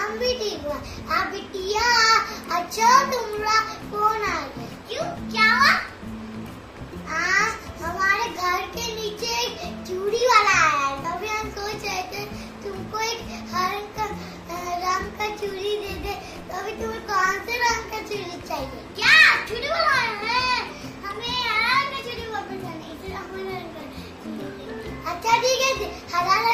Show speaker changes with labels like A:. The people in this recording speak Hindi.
A: हम भी ठीक हुआ। आप बिटिया, अच्छा तुम्हारा फोन आ गया। क्यों, क्या हुआ? हमारे घर के नीचे एक चूड़ी वाला आया है, तभी हम सोच रहे थे तुमको एक हर रंग का चूड़ी दे दे। तो अभी तुम्हें कौन से रंग का चूड़ी चाहिए? क्या चूड़ी वाला है? हमें हरा रंग का चूड़ी वापस आने, इसे हमारा रंग का चूड़ी। अच्छा ठीक है, हरा